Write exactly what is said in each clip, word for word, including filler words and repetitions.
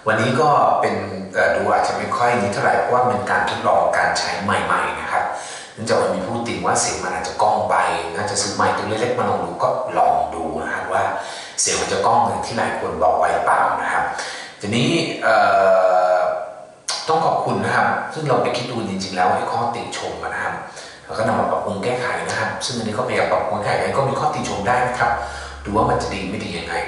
วันนี้ก็เป็นดูอาจจะไม่ค่อยนี้เท่าไหร่เพราะว่าเป็นการทดลองการใช้ใหม่ๆนะครับเนื่องจากมันมีผู้ติงว่าเสียงมันอาจจะก้องไปน่าจะซื้อไมค์ตัวเล็กๆมาลองดูก็ลองดูนะครับว่าเสียงมันจะก้องอย่างที่หลายคนบอกไว้เปล่านะครับทีนี้ต้องขอบคุณนะครับซึ่งเราไปคิดดูจริงๆแล้วไอ้ข้อติชมนะครับแล้วก็นำมาปรับปรุงแก้ไขนะครับซึ่งอันนี้ก็พยายามปรับปรุงแก้ไขก็มีข้อติชมได้นะครับดูว่ามันจะดีไม่ดียังไง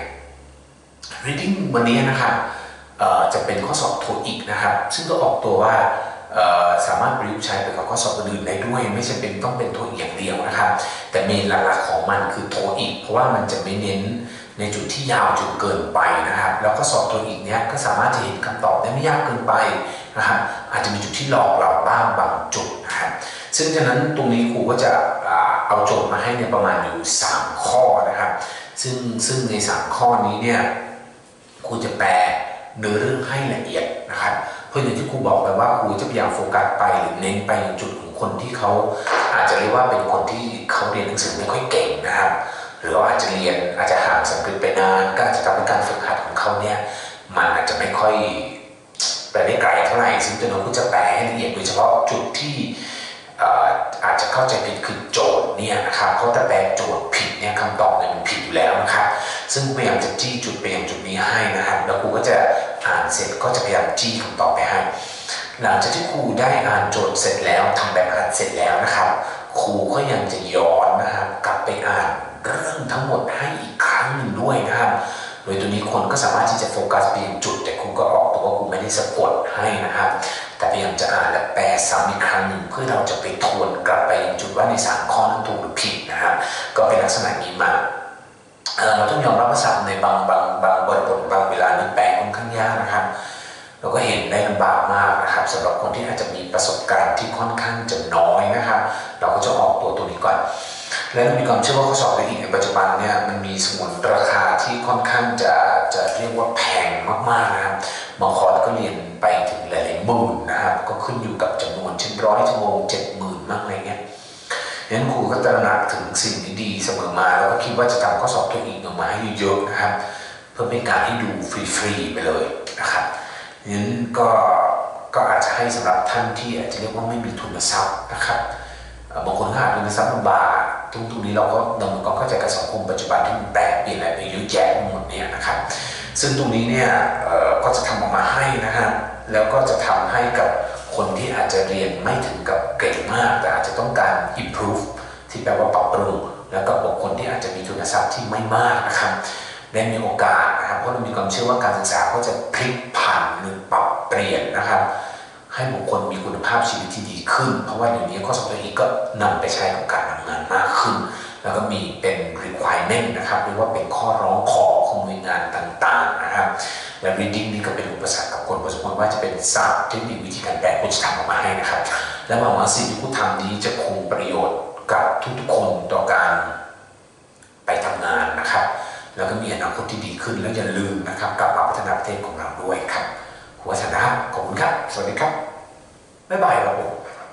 reading วันนี้นะครับจะเป็นข้อสอบโทอีกนะครับซึ่งก็ออกตัวว่าสามารถประยุกต์ใช้ไปกับข้อสอบอื่นได้ด้วยไม่ใช่เป็นต้องเป็นโทอีกอย่างเดียวนะครับแต่เมนหลักๆของมันคือโทอีกเพราะว่ามันจะไม่เน้นในจุดที่ยาวจนเกินไปนะครับแล้วก็สอบโทอีกเนี้ยก็สามารถจะเห็นคำตอบได้ไม่ยากเกินไปนะครับอาจจะมีจุดที่หลอกเราบ้างบางจุดนะครับซึ่งฉะนั้นตรงนี้ครูก็จะเอาโจทย์มาให้ในประมาณอยู่สามข้อนะครับซึ่งซึ่งในสามข้อนี้เนี่ยครูจะแปลเนื้อเรื่องให้ละเอียดนะครับเพราะอย่างที่ครูบอกไปว่าครูจะพยายามโฟกัสไปหรือเน้นไปในจุดของคนที่เขาอาจจะเรียกว่าเป็นคนที่เขาเรียนหนังสือไม่ค่อยเก่งนะครับหรืออาจจะเรียนอาจจะห่างสังกฤษไปนานก็อาจจะทำให้การฝึกหัดของเขาเนี่ยมันอาจจะไม่ค่อยไปได้ไกลเท่าไหร่ซึ่งตัวน้องครูจะแปลให้ละเอียดโดยเฉพาะจุดที่อาจจะเข้าใจผิดคือโจทย์เนี่ยนะครับเพราะถ้าแปลโจทย์ผิดเนี่ยคำตอบเนี่ยมันผิดอยู่แล้วนะครับซึ่งพยายามจะจี้จุดไปยังจุดนี้ให้นะครับแล้วครูก็จะอ่านเสร็จก็จะพยายามจี้คำตอบไปให้หลังจากที่ครูได้อ่านโจทย์เสร็จแล้วทำแบบอ่านเสร็จแล้วนะครับครูก็ยังจะย้อนนะครับกลับไปอ่านเรื่องทั้งหมดให้อีกครั้งหนึ่งด้วยนะครับโดยตัวนี้คนก็สามารถที่จะโฟกัสไปยังจุดแต่ครูก็ออกตัวว่าครูไม่ได้สะกดให้นะครับแต่พยายามจะอ่านและแปลซ้ำอีกครั้งหนึ่งเพื่อเราจะไปทวนกลับไปยังจุดว่าในสามข้อนั้นถูกหรือผิดนะครับก็เป็นลักษณะนี้มาเราต้องยอมรับภาษาในบางบางบางบทบทบางเวลานี้แปลค่อนข้างยากนะครับเราก็เห็นได้ลำบากมากนะครับสำหรับคนที่อาจจะมีประสบการณ์ที่ค่อนข้างจะน้อยนะครับเราก็จะออกตัวตัวนี้ก่อนและมีความเชื่อว่าข้อสอบในปัจจุบันเนี่ยมันมีสมุนราคาที่ค่อนข้างจะจะเรียกว่าแพงมากๆนะครับบางคอร์สก็เรียนไปถึงหลายๆหมื่นนะครับก็ขึ้นอยู่กับจำนวนเช่นร้อยชั่วโมงเจ็ดหมื่นมากอะไรเงี้ยงั้นครูก็ตระหนักถึงสิ่งดีๆเสมอมาแล้วก็คิดว่าจะทำข้อสอบตัวอีกออกมาให้เยอะๆนะครับเพื่อเป็นการให้ดูฟรีๆไปเลยนะครับงั้นก็ก็อาจจะให้สำหรับท่านที่อาจจะเรียกว่าไม่มีทุนทรัพย์นะครับบางคนหาทุนทรัพย์ลำบากตรงตรงนี้เราก็ดำเนินการเข้าใจกับสังคมปัจจุบันที่มันแปลเปลี่ยนอะไรไปเยอะแยะหมดเนี่ยนะครับซึ่งตรงนี้เนี่ยก็จะทำออกมาให้นะครับแล้วก็จะทำให้กับคนที่อาจจะเรียนไม่ถึงกับเก่งมากแต่อาจจะต้องการ improve ที่แปลว่าปรับปรุงแล้วก็บุคคลที่อาจจะมีทุนทรัพย์ที่ไม่มากนะครับได้มีโอกาสนะครับเพราะเรามีความเชื่อว่าการศึกษาก็จะพลิกผันหรือปรับเปลี่ยนนะครับให้บุคคลมีคุณภาพชีวิตที่ดีขึ้นเพราะว่าเดี๋ยวนี้ข้อสอบตัวนี้ก็นำไปใช้กับการทำงานมากขึ้นแล้วก็มีเป็น requirement นะครับหรือว่าเป็นข้อร้องขอของหน่วยงานต่างๆนะครับและ reading นี่ก็เป็นอุปสรรคกับคนพอสมควรว่าจะเป็นศาสตร์เทคนิควิธีการแปลคุณจะทำออกมาให้นะครับและหวังว่าสิ่งที่คุณทำนี้จะคงประโยชน์กับทุกๆคนต่อการไปทำงานนะครับแล้วก็มีอนาคตที่ดีขึ้นแล้วอย่าลืมนะครับกลับมาพัฒนาประเทศของเราด้วยครับหัวชนะขอบคุณครับสวัสดีครับบ๊ายบายครับผม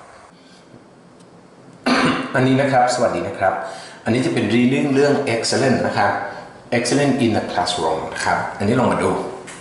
อันนี้นะครับสวัสดีนะครับอันนี้จะเป็น reading เรื่อง excellent นะครับ excellent in the classroom นะครับอันนี้ลองมาดู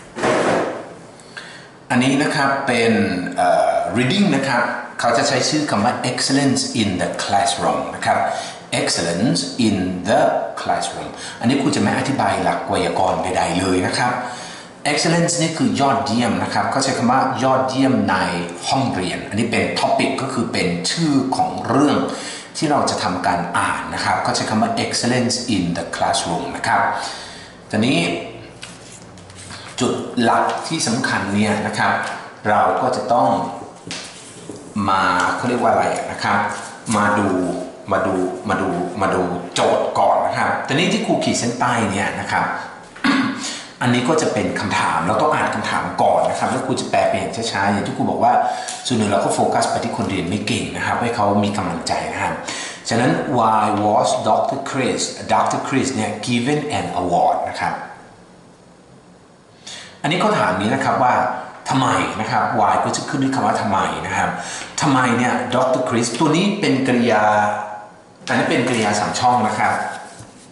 อันนี้นะครับเป็น uh, reading นะครับเขาจะใช้ชื่อคำว่า excellence in the classroom นะครับ excellence in the classroom อันนี้ครูจะไม่อธิบายหลักไวยากรณ์ใดๆเลยนะครับ excellence นี่คือยอดเยี่ยมนะครับเขาใช้คำว่ายอดเยี่ยมในห้องเรียนอันนี้เป็น topic ก็คือเป็นชื่อของเรื่องที่เราจะทำการอ่านนะครับเขาใช้คำว่า excellence in the classroom นะครับทีนี้จุดหลักที่สำคัญเนี่ยนะครับเราก็จะต้องมาเขาเรียกว่าอะไรนะครับมาดูมาดูมาดูมาดูโจทย์ก่อนนะครับทีนี้ที่ครูขีดเส้นใต้เนี่ยนะครับอันนี้ก็จะเป็นคำถามเราต้องอ่านคำถามก่อนนะครับแล้วครูจะแปลเป็นช้าๆอย่างที่ครูบอกว่าส่วนหนึ่งเราก็โฟกัสไปที่คนเรียนไม่เก่งนะครับให้เขามีกำลังใจนะครับฉะนั้น why was ดร. Chris ดร. Chris เนี่ย given an award นะครับอันนี้เขาถามนี้นะครับว่าทำไมนะครับ why ก็จะขึ้นด้วยคำว่าทำไมนะครับทำไมเนี่ยดร. Chris ตัวนี้เป็นกริยาอันนี้เป็นกริยาสามช่องนะครับ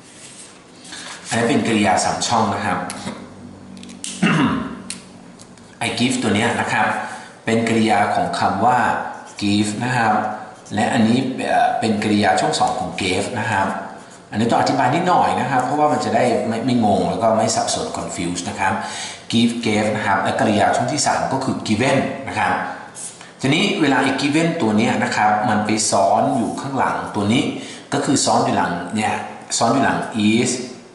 อันนี้เป็นกริยาสามช่องนะครับ I give ตัวนี้นะครับเป็นกริยาของคำว่า give นะครับและอันนี้เป็นกริยาช่วงสองของ gave นะครับอันนี้ต้องอธิบายนิดหน่อยนะครับเพราะว่ามันจะได้ไม่ไม่งงแล้วก็ไม่สับสน confuse นะครับ give gave นะครับและกริยาช่วงที่สามก็คือ given นะครับทีนี้เวลา given ตัวนี้นะครับมันไปซ้อนอยู่ข้างหลังตัวนี้ก็คือซ้อนอยู่หลังเนี่ยซ้อนอยู่หลัง is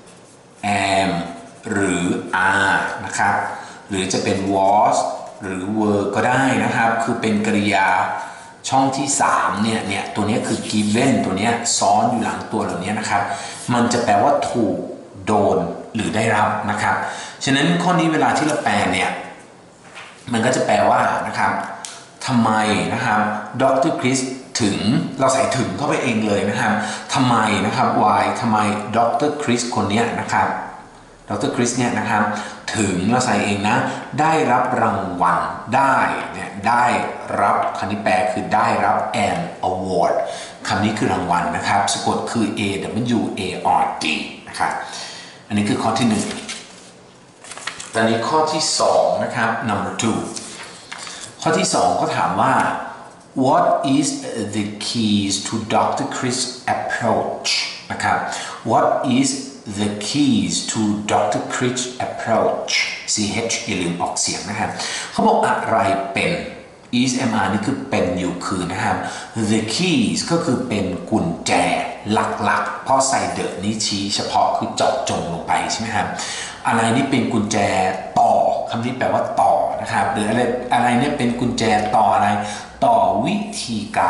am หรือ are นะครับหรือจะเป็น was หรือ were ก็ได้นะครับคือเป็นกริยาช่องที่สามเนี่ยเนี่ยตัวนี้คือ given ตัวนี้ซ้อนอยู่หลังตัวเหล่านี้นะครับมันจะแปลว่าถูกโดนหรือได้รับนะครับฉะนั้นข้อนี้เวลาที่เราแปลเนี่ยมันก็จะแปลว่านะครับทำไมนะครับดร.คริสถึงเราใส่ถึงเข้าไปเองเลยนะครับทำไมนะครับ why ทำไมดร.คริสคนนี้นะครับดร.คริสเนี่ยนะครับถึงเราใส่เองนะได้รับรางวัลได้เนี่ยได้รับคำนี้แปลคือได้รับ an award คำนี้คือรางวัลนะครับสะกดคือ a w a r d นะครับอันนี้คือข้อที่หนึ่งตอนนี้ข้อที่สองนะครับ number two ข้อที่สองก็ถามว่า what is the keys to ดร. Chris approach นะครับ what is the keys to ดร. Chris approach ch อย่าลืมออกเสียงนะครับเขาบอกอะไรเป็น is mr นี่คือเป็นอยู่คือนะครับ the keys ก็คือเป็นกุญแจหลักๆเพราะใส่เดอะนี้ชี้เฉพาะคือเจาะจงลงไปใช่ไหมครับอะไรนี่เป็นกุญแจต่อคำนี้แปลว่าต่อนะครับหรืออะไรอะไรเนี่ยเป็นกุญแจต่ออะไรต่อวิธีการ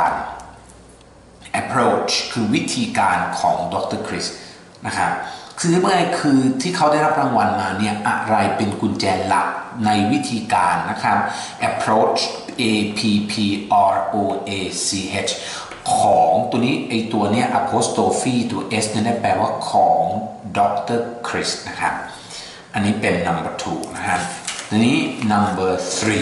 approach คือวิธีการของดร. Chris นะครับคือเมื่อคือที่เขาได้รับรางวัลมาเนี่ยอะไรเป็นกุญแจหลักในวิธีการนะครับ approach a p p r o a c h ของตัวนี้ไอตัวเนี้ย apostrophe ตัว s เนี่ยแปลว่าของดร. Chris นะครับอันนี้เป็น number two นะครับทีนี้ number three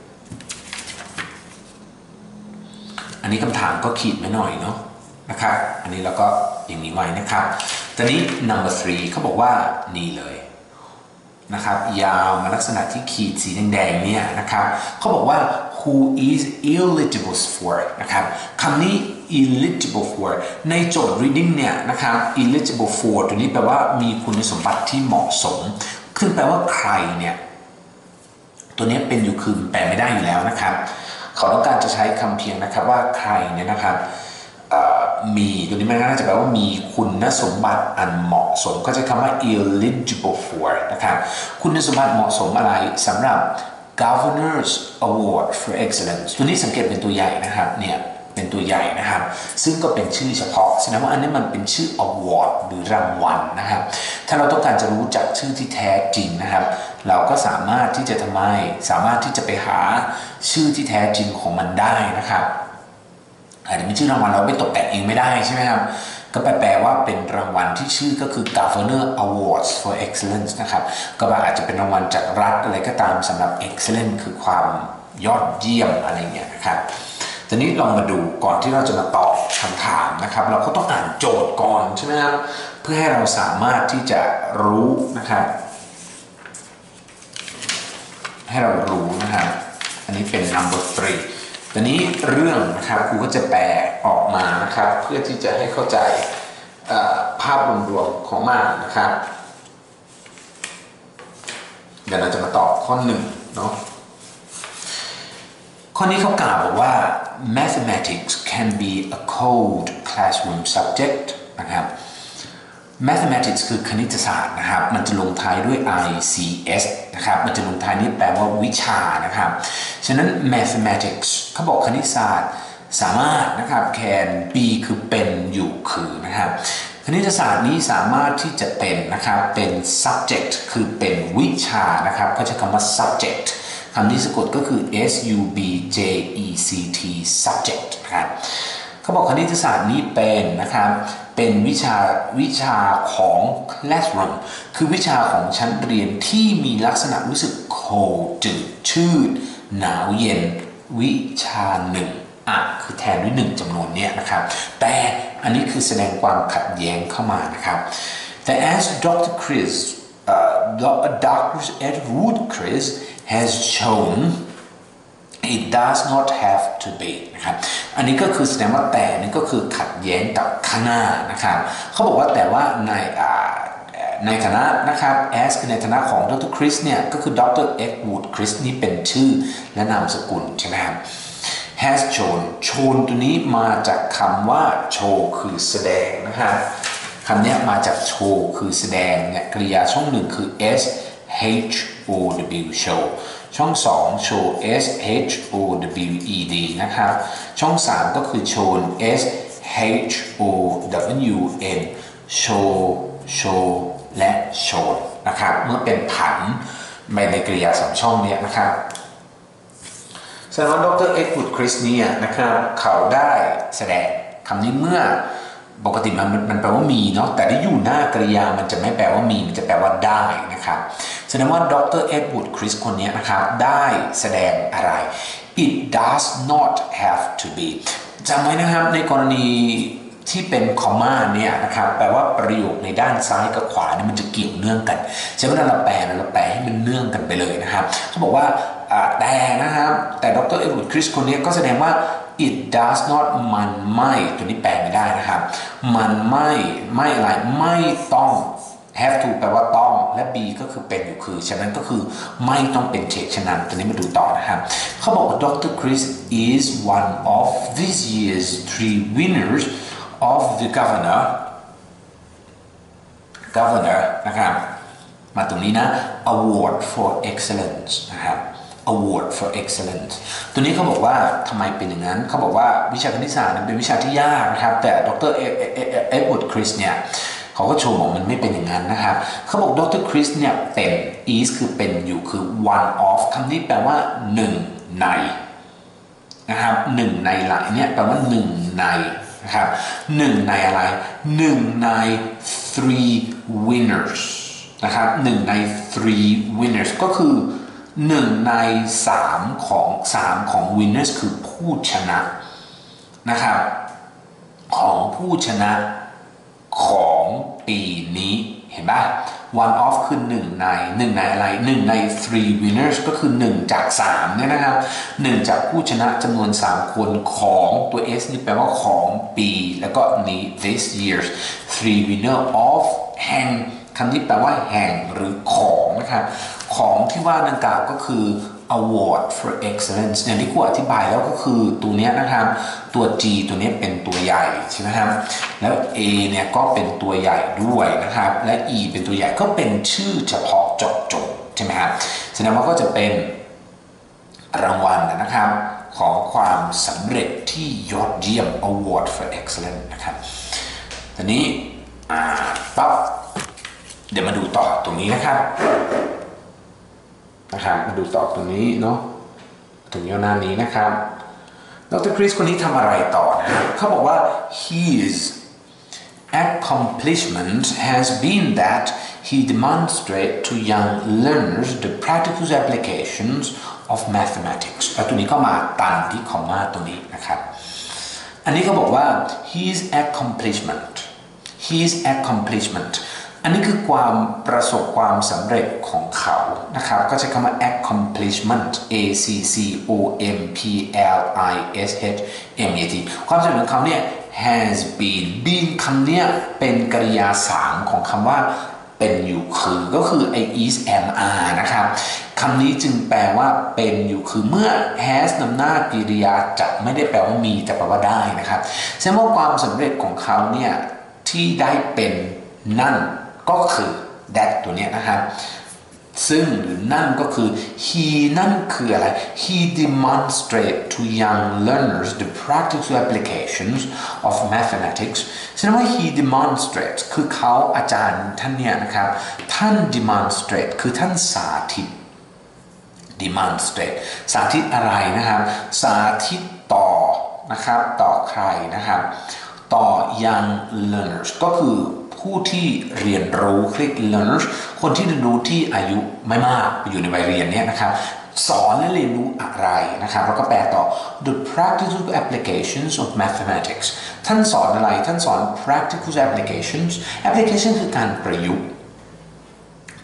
อันนี้คำถามก็ขีดไว้หน่อยเนาะนะครับอันนี้เราก็อย่างนี้ไว้นะครับตอนนี้ number three เขาบอกว่านี่เลยนะครับยาวมาลักษณะที่ขีดสีแดงๆเนี่ยนะครับเขาบอกว่า who is eligible for นะครับคำนี้ eligible for ในโจทย์ reading เนี่ยนะครับ eligible for ตัวนี้แปลว่ามีคุณสมบัติที่เหมาะสมคือแปลว่าใครเนี่ยตัวนี้เป็นอยู่คือแปลไม่ได้อยู่แล้วนะครับเขาต้องการจะใช้คำเพียงนะครับว่าใครเนี่ยนะครับมีตัวนี้มันน่าจะแปลว่ามีคุณสมบัติอันเหมาะสมก็จะคำว่า eligible for นะครับคุณสมบัติเหมาะสมอะไรสำหรับ Governor's Award for Excellence ตัวนี้สังเกตเป็นตัวใหญ่นะครับเนี่ยเป็นตัวใหญ่นะครับซึ่งก็เป็นชื่อเฉพาะแสดงว่าอันนี้มันเป็นชื่อ award หรือรางวัลนะครับถ้าเราต้องการจะรู้จักชื่อที่แท้จริงนะครับเราก็สามารถที่จะทำไมสามารถที่จะไปหาชื่อที่แท้จริงของมันได้นะครับอาจจะเป็นชื่อรางวัลเราไม่ตกแต่งเองไม่ได้ใช่ไหมครับก็แปลว่าเป็นรางวัลที่ชื่อก็คือ Governor Awards for Excellence นะครับก็อาจจะเป็นรางวัลจากรัฐอะไรก็ตามสำหรับ Excellent คือความยอดเยี่ยมอะไรเงี้ยนะครับทีนี้ลองมาดูก่อนที่เราจะมาตอบคำถามนะครับเราก็ต้องอ่านโจทย์ก่อนใช่ไหมครับเพื่อให้เราสามารถที่จะรู้นะครับให้เรารู้นะครับอันนี้เป็น number three ตอนนี้เรื่องนะครับครูก็จะแปลออกมานะครับเพื่อที่จะให้เข้าใจภาพรวมๆของมันนะครับเดี๋ยวเราจะมาตอบข้อหนึ่งเนาะข้อนี้เขากล่าวบอกว่า mathematics can be a cold classroom subject นะครับ mathematics คือคณิตศาสตร์นะครับมันจะลงท้ายด้วย i c s นะครับมันจะลงท้ายนี้แปลว่าวิชานะครับฉะนั้น mathematics เขาบอกคณิตศาสตร์สามารถนะครับ can be คือเป็นอยู่คือนะครับคณิตศาสตร์นี้สามารถที่จะเป็นนะครับเป็น subject คือเป็นวิชานะครับเขาใช้คำว่า subjectคำที่สะกดก็คือ s u b j e c t subject นะครับเขาบอกคณิตศาสตร์นี้เป็นนะครับเป็นวิชาวิชาของ classroom คือวิชาของชั้นเรียนที่มีลักษณะรู้สึก cold จืดชืดหนาวเย็นวิชาหนึ่งอ่ะคือแทนด้วยหนึ่งจำนวนเนี้ยนะครับแต่อันนี้คือแสดงความขัดแย้งเข้ามานะครับแต่ as ดร. Chris uh, Doctor Edward Chris has shown it does not have to be นะครับอันนี้ก็คือแสดงว่าแต่นี่ก็คือขัดแย้งกับข้างหน้านะครับเขาบอกว่าแต่ว่าในในฐานะนะครับ as คือในฐานะของดรคริสเนี่ยก็คือดรเอ็ดวูดคริสนี่เป็นชื่อและนามสกุลใช่ไหมครับ has shown shown ตัวนี้มาจากคำว่า show คือแสดงนะครับคำนี้มาจาก show คือแสดงเนี่ยกริยาช่องหนึ่งคือ s h o w show ช่องสอง show s h o w e d นะครับช่องสามก็คือ shown s h o w n show show และ show นะครับเมื่อเป็นผันในกริยาสามช่องนี้นะครับแสดงว่าดรเอ็ดวูดคริสเนี่ยนะครับเขาได้แสดงคำนี้เมื่อปกติมันมันแปลว่ามีเนาะแต่ที่อยู่หน้ากริยามันจะไม่แปลว่ามีมันจะแปลว่าได้นะครับแสดงว่าดรเอ็ดวูดคริสคนนี้นะครับได้แสดงอะไร it does not have to be จำไว้นะครับในกรณีที่เป็นคอมมาเนี่ยนะครับแปลว่าประโยคในด้านซ้ายกับขวาเนี่ยมันจะเกี่ยวเนื่องกันใช่ไหมเราแปลเราแปลให้มันเนื่องกันไปเลยนะครับเขาบอกว่าแต่นะครับแต่ดรเอ็ดวูดคริสคนนี้ก็แสดงว่า it does not มันไม่ตัวนี้แปลไม่ได้นะครับมันไม่ไม่อะไรไม่ต้อง have to แปลว่าต้องและ be ก็คือเป็นอยู่คือฉะนั้นก็คือไม่ต้องเป็นเฉกฉะนั้นตัวนี้มาดูต่อนะครับเขาบอกว่าดรคริส is one of this year's three winners of the governor governor นะครับมาตรงนี้นะ award for excellence นะครับ award for excellence ตัวนี้เขาบอกว่าทำไมเป็นอย่างนั้นเขาบอกว่าวิชาคณิตศาสตร์เป็นวิชาที่ยากนะครับแต่ดรเอ็ดวูดคริสเนี่ยเขาก็โชว์บอกมันไม่เป็นอย่างนั้นนะครับเขาบอกดรคริสเนี่ยเป็น is คือเป็นอยู่คือ one of คำนี้แปลว่าหนึ่งในนะครับหนึ่งในหลายเนี่ยแปลว่าหนึ่งในนะครับหนึ่งในอะไรหนึ่งใน three winners นะครับหนึ่งใน three winners ก็คือหนึ่งในสามของสามของ winners คือผู้ชนะนะครับของผู้ชนะของปีนี้เห็นป่ะ one of คือหนึ่งในหนึ่งในอะไรหนึ่งใน three winners ก็คือหนึ่งจากสามเนี่ยนะครับหนึ่งจากผู้ชนะจำนวนสามคนของตัว s นี่แปลว่าของปีแล้วก็นี้ this year's three winner of แห่งคำนี้แปลว่าแห่งหรือของนะครับของที่ว่าดังกล่าวก็คือ award for excellence อย่างที่ครูอธิบายแล้วก็คือตัวนี้นะครับตัว G ตัวนี้เป็นตัวใหญ่ใช่ไหมครับแล้ว A เนี่ยก็เป็นตัวใหญ่ด้วยนะครับและ E เป็นตัวใหญ่ก็เป็นชื่อเฉพาะเจาะจงใช่ไหมครับแสดงว่าก็จะเป็นรางวัลนะครับของความสำเร็จที่ยอดเยี่ยม award for excellence นะครับทีนี้ปั๊บเดี๋ยวมาดูต่อตรงนี้นะครับนะครับมาดูต่อตรงนี้เนาะถึงยอดหน้านี้นะครับดรคริสคนนี้ทำอะไรต่อนะครับเขาบอกว่า his accomplishment has been that he demonstrates to young learners the practical applications of mathematics แล้วตัวนี้ก็มาตันที่คอมมาตัวนี้นะครับอันนี้เขาบอกว่า his accomplishment his accomplishmentอันนี้คือความประสบความสำเร็จของเขานะครับก็ใช้คำว่า accomplishment a c c o m p l i s h m e t ความสำเร็จของเขาเนี่ย has been been คำเนี้ยเป็นกริยาสามของคำว่าเป็นอยู่คือก็คือ is am are นะครับคำนี้จึงแปลว่าเป็นอยู่คือเมื่อ has นำหน้ากริยาจะไม่ได้แปลว่ามีแต่แปลว่าได้นะครับแสดงว่าความสำเร็จของเขาเนี่ยที่ได้เป็นนั่นก็คือ that ตัวเนี้ยนะครับซึ่งหรือนั่นก็คือ he นั่นคืออะไร he demonstrate to young learners the practical applications of mathematics แสดงว่า he demonstrate คือเขาอาจารย์ท่านเนี่ยนะครับท่าน demonstrate คือท่านสาธิต demonstrate สาธิตอะไรนะครับสาธิตต่อนะครับต่อใครนะครับต่อ young learners ก็คือผู้ที่เรียนรู้เรียก learners คนที่เรียนรู้ที่อายุไม่มากอยู่ในวัยเรียนเนี่ยนะครับสอนและเรียนรู้อะไรนะครับแล้วก็แปลต่อ the practical applications of mathematics ท่านสอนอะไรท่านสอน practical applications application คือการประยุกต์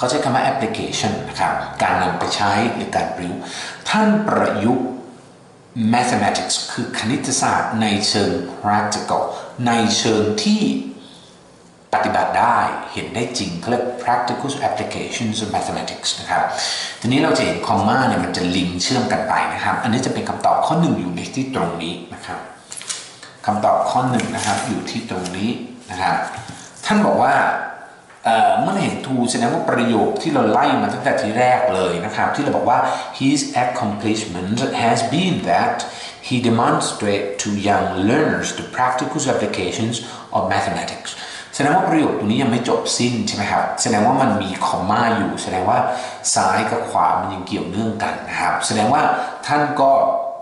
เขาใช้คำว่า application นะครับการนำไปใช้หรือการประยุกต์ท่านประยุกต์ mathematics คือคณิตศาสตร์ในเชิง practical ในเชิงที่ปฏิบัติได้เห็นได้จริงเขาเรียก practical applications of mathematics นะครับทีนี้เราจะเห็นคอมมาเนี่ยมันจะลิงก์เชื่อมกันไปนะครับอันนี้จะเป็นคำตอบข้อหนึ่งอยู่ในที่ตรงนี้นะครับคำตอบข้อหนึ่งนะครับอยู่ที่ตรงนี้นะครับท่านบอกว่าเมื่อเห็น to แสดงว่าประโยคที่เราไล่มาตั้งแต่ทีแรกเลยนะครับที่เราบอกว่า his accomplishment has been that he demonstrated to young learners the practical applications of mathematics แสดงว่าประโยคตัวนี้ยังไม่จบสิ้นใช่ไหมครับแสดงว่ามันมีคอมมาอยู่แสดงว่าซ้ายกับขวามันยังเกี่ยวเนื่องกันนะครับแสดงว่าท่านก็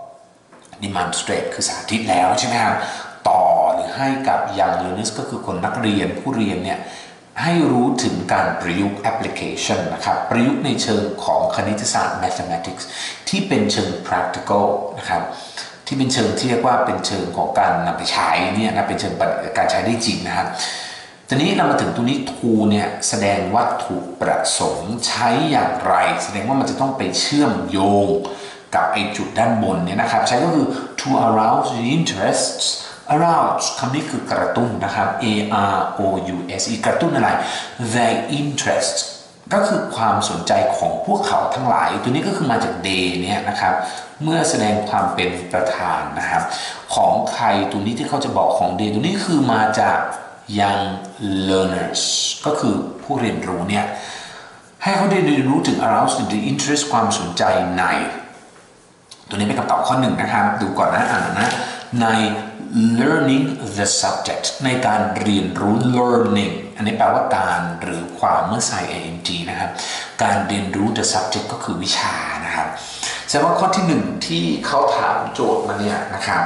demonstrate คือสาธิตแล้วใช่ไหมครับต่อหรือให้กับ young learners ก็คือคนนักเรียนผู้เรียนเนี่ยให้รู้ถึงการประยุกต์ application นะครับประยุกต์ในเชิงของคณิตศาสตร์ mathematics ที่เป็นเชิง practical นะครับที่เป็นเชิงที่เรียกว่าเป็นเชิงของการนำไปใช้เนี่ยนะเป็นเชิงการใช้ได้จริงนะครับทีนี้เรามาถึงตรงนี้ to เนี่ยแสดงวัตถุประสงค์ใช้อย่างไรแสดงว่ามันจะต้องไปเชื่อมโยงกับไอจุดด้านบนเนี่ยนะครับใช้ก็คือ to arouse the interests arouse คำนี้คือกระตุ้นนะครับ a r o u s e กระตุ้นอะไร their interest ก็คือความสนใจของพวกเขาทั้งหลายตัวนี้ก็คือมาจาก they เนี่ยนะครับเมื่อแสดงความเป็นประธานนะครับของใครตัวนี้ที่เขาจะบอกของ they ตัวนี้คือมาจาก young learners ก็คือผู้เรียนรู้เนี่ยให้เขาได้เรียนรู้ถึง arouse the interest ความสนใจในตัวนี้เป็นคำตอบข้อหนึ่งนะครับดูก่อนนะอ่านนะใน learning the subject ในการเรียนรู้ learning อันนี้แปลว่าการหรือความเมื่อใส่ ing นะครับการเรียนรู้ the subject ก็คือวิชานะครับแสดงว่าข้อที่หนึ่งที่เขาถามโจทย์มาเนี่ยนะครับ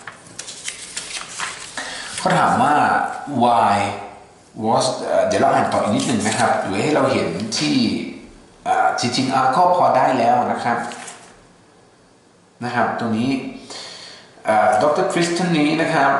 เขาถามว่า why was เดี๋ยวเราอ่านต่ออีกนิดหนึ่งนะครับหรือให้เราเห็นที่จริงๆอ่ะก็พอได้แล้วนะครับนะครับตรงนี้ดร.คริสท่านนี้นะครับ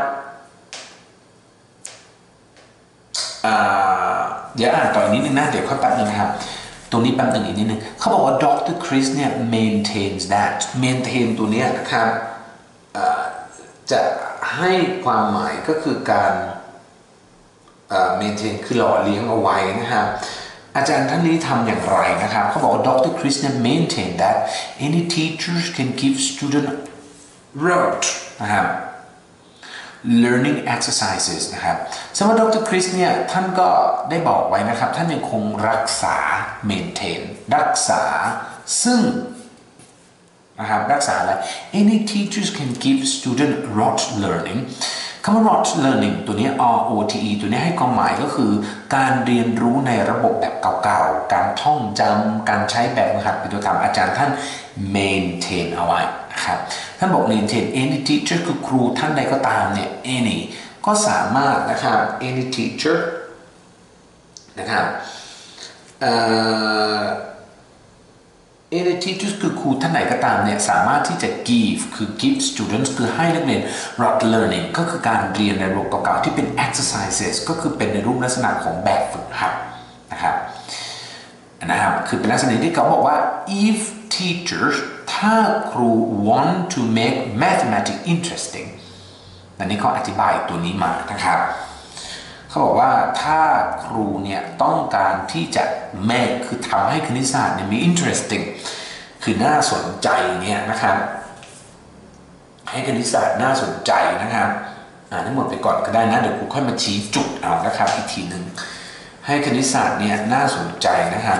เดี๋ยวอ่านต่ออีกนิดนึงนะเดี๋ยวเขาตัดนึงนะครับตรงนี้แป๊บนึงอีกนิดนึงเขาบอกว่าดร.คริสเนี่ย maintains that maintain ตัวนี้นะครับจะให้ความหมายก็คือการ maintain คือหล่อเลี้ยงเอาไว้นะครับอาจารย์ท่านนี้ทำอย่างไรนะครับเขาบอกว่าดร.คริสเนี่ย maintain that any teachers can give student rote นะครับ learning exercises นะครับสำหรับดร.คริสเนี่ยท่านก็ได้บอกไว้นะครับท่านยังคงรักษา maintain รักษาซึ่งนะครับรักษาอะไร any teachers can give student rote learning คำว่า rote learning ตัวนี้ R O T E ตัวนี้ให้ความหมายก็คือการเรียนรู้ในระบบแบบเก่าๆการท่องจำการใช้แบบฝึกหัดเป็นตัวทำอาจารย์ท่าน maintain เอาไว้นะครับท่านบอก maintain any teacher คือครูท่านใดก็ตามเนี่ย any ก็สามารถนะครับ any teacher นะครับเอ่อany teachers คือครูท่านไหนก็ตามเนี่ยสามารถที่จะ give คือ give students คือให้นักเรียน rote learning ก็คือการเรียนในระบบเก่าๆที่เป็น exercises ก็คือเป็นในรูปลักษณะของแบบฝึกหัดนะครับนะครับคือเป็นลักษณะที่เขาบอกว่า if teachers ถ้าครู want to make mathematics interesting อันนี้เขาอธิบายตัวนี้มานะครับเขาบอกว่าถ้าครูเนี่ยต้องการที่จะ make คือทำให้คณิตศาสตร์เนี่ยมี interesting คือน่าสนใจเนี่ยนะครับให้คณิตศาสตร์น่าสนใจนะครับอ่านทั้งหมดไปก่อนก็ได้นะเดี๋ยวครูค่อยมาชี้จุดเอานะครับอีกทีหนึ่งให้คณิตศาสตร์เนี่ยน่าสนใจนะครับ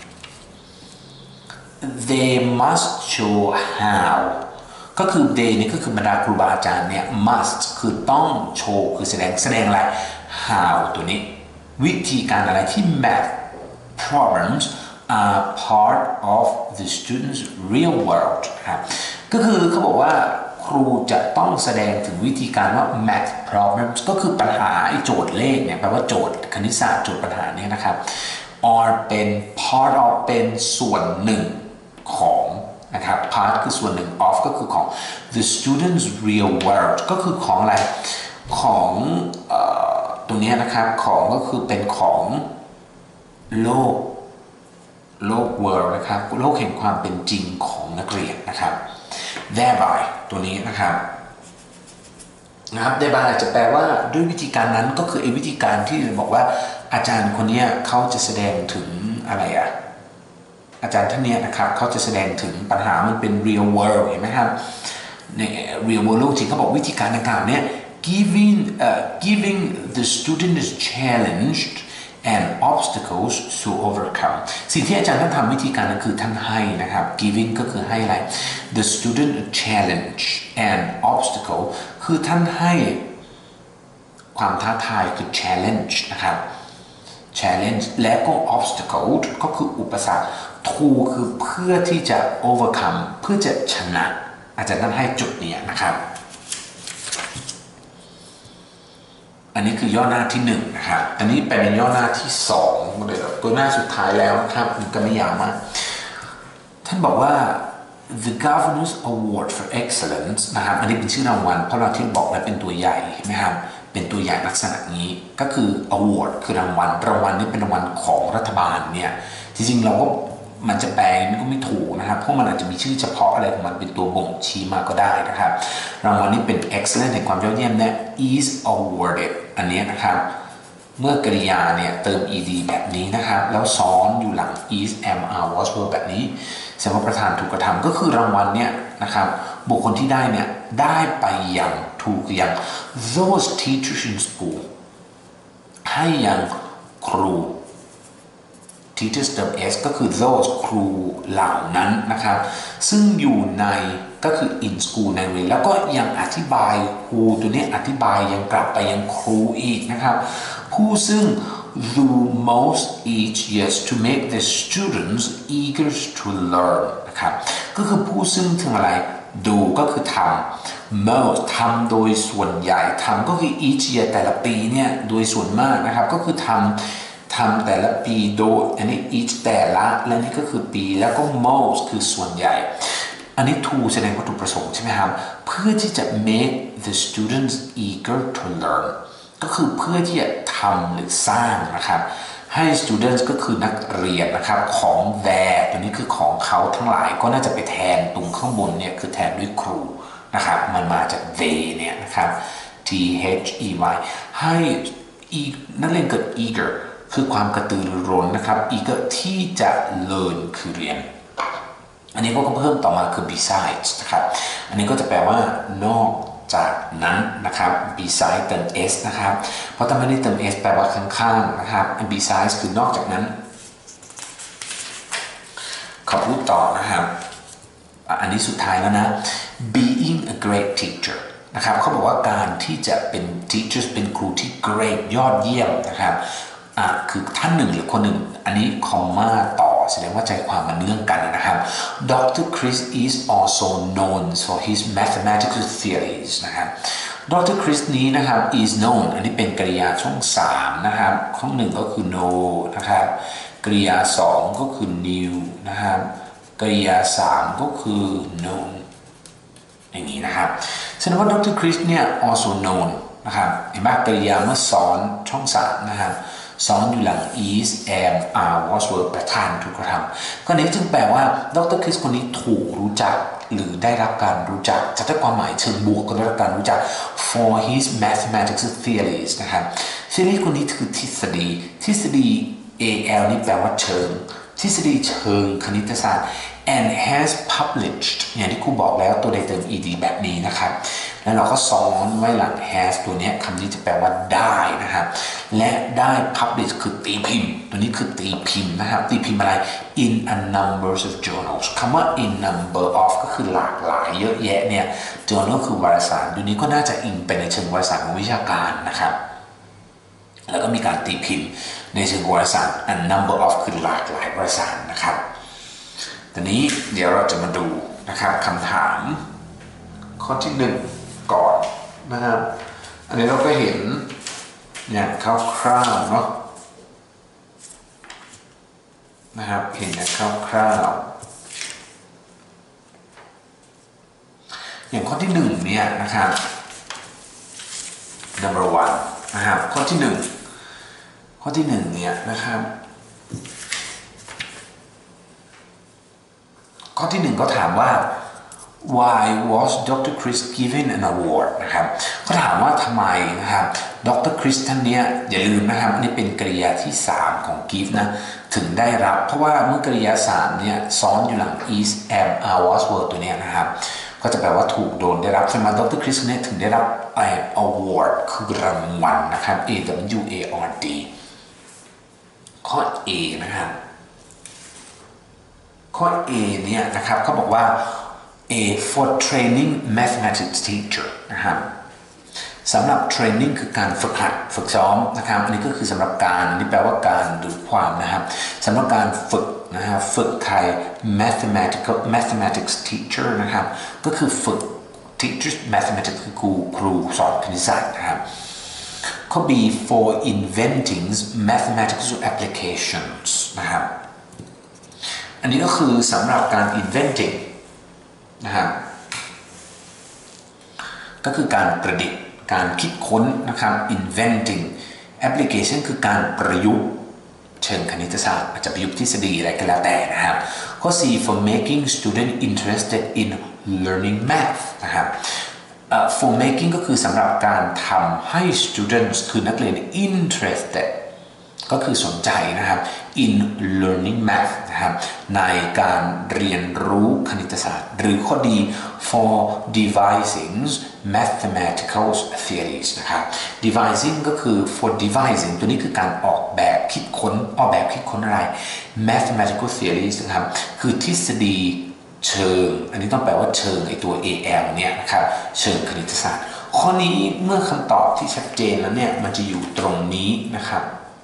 they must show how ก็คือ they นี่ก็คือบรรดาครูบาอาจารย์เนี่ย must คือต้องโชว์คือแสดงแสดงอะไร how ตัวนี้วิธีการอะไรที่ math problems are part of the students real world ครับก็คือเขาบอกว่าครูจะต้องแสดงถึงวิธีการว่า math problems ก็คือปัญหาไอ้โจทย์เลขเนี่ยแปลว่าโจทย์คณิตศาสตร์โจทย์ปัญหาเนี่ยนะครับ are เป็น part of เป็นส่วนหนึ่งของนะครับ part คือส่วนหนึ่ง of ก็คือของ the students real world ก็คือของอะไรของตรงนี้นะครับของก็คือเป็นของโลกโลก world นะครับโลกแห่งความเป็นจริงของนักเรียนนะครับ thereby ตัวนี้นะครับนะครับ thereby จะแปลว่าด้วยวิธีการนั้นก็คือไอ้วิธีการที่บอกว่าอาจารย์คนนี้เขาจะแสดงถึงอะไรอะอาจารย์ท่านนี้นะครับเขาจะแสดงถึงปัญหามันเป็น real world เห็นไหมครับใน real world โลกจริงเขาบอกวิธีการดังกล่าวนี้ giving uh, giving the student is challenged and obstacles to overcome สิ่งที่อาจารย์ท่านทำวิธีการนั้นคือท่านให้นะครับ giving ก็คือให้อะไร the student a challenge and obstacle คือท่านให้ความท้าทายคือ challenge นะครับ challenge และก็ obstacle ก็คืออุปสรรค to คือเพื่อที่จะ overcome เพื่อจะชนะอาจารย์ท่านให้จุดนี้นะครับอันนี้คือย่อหน้าที่หนึ่งนะครับอันนี้ไปเป็นย่อหน้าที่สองเลยตัวหน้าสุดท้ายแล้วนะครับมันก็ไม่ยาวมากท่านบอกว่า the Governor's Award for Excellence นะครับอันนี้เป็นชื่อรางวัลเพราะเราที่บอกแล้วเป็นตัวใหญ่นะครับเป็นตัวใหญ่ลักษณะนี้ก็คือ award คือรางวัลรางวัลนี้เป็นรางวัลของรัฐบาลเนี่ยจริงๆเราก็มันจะแปลมันก็ไม่ถูกนะครับเพราะมันอาจจะมีชื่อเฉพาะอะไรของมันเป็นตัวบ่งชี้มาก็ได้นะครับรางวัลนี้เป็น excellent ในความยอดเยี่ยมนะ is awarded อันนี้นะครับเมื่อกริยาเนี่ยเติม ed แบบนี้นะครับแล้วซ้อนอยู่หลัง is am are was were แบบนี้แสดงว่าประธานถูกกระทำก็คือรางวัลเนี่ยนะครับบุคคลที่ได้เนี่ยได้ไปอย่างถูกอย่าง those teachers in school ให้อย่างครูteachers เติม s ก็คือ those ครูเหล่านั้นนะครับซึ่งอยู่ในก็คือ in school ในเรียนแล้วก็ยังอธิบายครูตัวนี้อธิบายยังกลับไปยังครูอีกนะครับผู้ซึ่ง do most each year to make the students eager to learn นะครับก็คือผู้ซึ่งถึงอะไรดูก็คือทำ most ทำโดยส่วนใหญ่ทำก็คือ each year แต่ละปีเนี่ยโดยส่วนมากนะครับก็คือทำทำแต่ละปีโดยอันนี้ each แต่ละและนี่ก็คือปีแล้วก็ most คือส่วนใหญ่อันนี้ to แสดงวัตถุประสงค์ใช่ไหมครับเพื่อที่จะ make the students eager to learn ก็คือเพื่อที่จะทำหรือสร้างนะครับให้ students ก็คือนักเรียนนะครับของ their ตัวนี้คือของเขาทั้งหลายก็น่าจะไปแทนตรงข้างบนเนี่ยคือแทนด้วยครูนะครับมันมาจาก they เนี่ยนะครับ t h e y ให้นักเรียนเกิด eager คือความกระตือรือร้นนะครับ eager ที่จะ learn คือเรียนอันนี้ก็เพิ่มต่อมาคือ besides นะครับอันนี้ก็จะแปลว่านอกจากนั้นนะครับ besides เติม s นะครับเพราะถ้าไม่ได้เติม s แปลว่าข้างๆนะครับ besides คือนอกจากนั้นขอพูดต่อนะครับอันนี้สุดท้ายแล้วนะ being a great teacher นะครับเขาบอกว่าการที่จะเป็น teachers เป็นครูที่ great ยอดเยี่ยมนะครับอ่ะคือท่านหนึ่งหรือคนหนึ่งอันนี้คอมมาต่อแสดงว่าใจความมันเนื่องกันนะครับ Doctor Chris is also known for his mathematical theories นะครับ Doctor Chris นี้นะครับ is known อันนี้เป็นกริยาช่องสามนะครับข้อหนึ่งก็คือ know นะครับกริยาสองก็คือ knew นะครับกริยาสามก็คือ known อย่างนี้นะครับแสดงว่า Doctor Chris เนี่ย also known นะครับเห็นไหมกริยาเมื่อซ้อนช่องสามนะครับซ้อนอยู่หลัง is am are was were ประธานถูกกระทำก็นี้จึงแปลว่าดรคริสคนนี้ถูกรู้จักหรือได้รับการรู้จักจะได้ความหมายเชิงบวกก็ได้รับการรู้จัก for his mathematics theories นะครับ theory คนนี้คือทฤษฎีทฤษฎี al นี่แปลว่าเชิงทฤษฎีเชิงคณิตศาสตร์ and has published อย่างที่ครูบอกแล้วตัวใดเติม ed แบบนี้นะครับแล้วเราก็ซ้อนไว้หลัง has ตัวนี้คำนี้จะแปลว่าได้นะครับและได้ publish คือตีพิมพ์ตัวนี้คือตีพิมพ์นะครับตีพิมพ์อะไร in a number of journals คำว่า in number of ก็คือหลากหลายเยอะแยะเนี่ย journal คือวารสารตัวนี้ก็น่าจะอิงไปในเชิงวารสารของวิชาการนะครับแล้วก็มีการตีพิมพ์ในเชิงวารสาร a number of คือหลากหลายวารสารนะครับตอนนี้เดี๋ยวเราจะมาดูนะครับคำถามข้อที่หนึ่งก่อนนะครับอันนี้เราก็เห็นอย่างคร่าวๆเนาะนะครับเห็นอย่างคร่าวๆอย่างข้อที่หนึ่งเนี่ยนะครับ number one นะครับข้อที่หนึ่งข้อที่หนึ่งเนี่ยนะครับข้อที่หนึ่งก็ถามว่า why was ดร. Chris given an award นะครับเขาถามว่าทำไมนะครับดร. Chris ท่านเนี้ยอย่าลืมนะครับนี่เป็นกริยาที่สามของ give นะถึงได้รับเพราะว่าเมื่อกริยาสามเนี่ยซ้อนอยู่หลัง is am are was were ตัวเนี้ยนะครับก็จะแปลว่าถูกโดนได้รับใช่ไหมดร. Chris เนี่ยถึงได้รับ award คือรางวัลนะครับ A W A R D ข้อ A นะครับข้อ A เนี่ยนะครับเขาบอกว่า A for training mathematics teacher นะครับสำหรับ training คือการฝึกหัดฝึกซ้อมนะครับอันนี้ก็คือสำหรับการอันนี้แปลว่าการหรือความนะครับสำหรับการฝึกนะครับฝึกใคร mathematical mathematics teacher นะครับก็คือฝึก teachers mathematics คือครูครูสอนคณิตศาสตร์นะครับข้อ B for inventing mathematical applications นะครับอันนี้ก็คือสำหรับการ inventing นะครับก็คือการประดิษฐ์การคิดค้นนะครับ inventing application คือการประยุกต์เชิงคณิตศาสตร์อาจจะประยุกต์ทฤษฎีอะไรก็แล้วแต่นะครับข้อ C for making student interested in learning math นะครับ uh, for making ก็คือสำหรับการทำให้ students คือนักเรียน interestedก็คือสนใจนะครับ in learning math นะครับในการเรียนรู้คณิตศาสตร์หรือข้อดี for devising mathematical theories นะครับ devising ก็คือ for devising ตัวนี้คือการออกแบบคิดค้นออกแบบคิดค้นอะไร mathematical theories นะครับคือทฤษฎีเชิงอันนี้ต้องแปลว่าเชิงไอตัว เอ แอล เนี่ยนะครับเชิงคณิตศาสตร์ข้อนี้เมื่อคำตอบที่ชัดเจนแล้วเนี่ยมันจะอยู่ตรงนี้นะครับ